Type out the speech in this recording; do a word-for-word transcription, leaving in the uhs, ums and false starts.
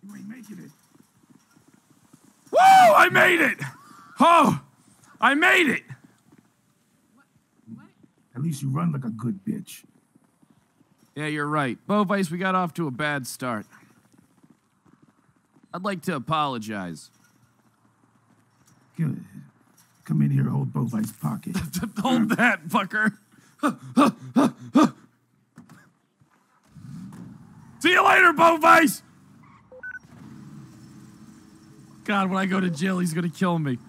You ain't making it. Woo! I made it! Oh! I made it! At least you run like a good bitch. Yeah, you're right. Bovice, we got off to a bad start. I'd like to apologize. Good. Come in here, hold Bovice's pocket. Hold that, fucker. See you later, Bovice! God, when I go to jail, he's gonna kill me.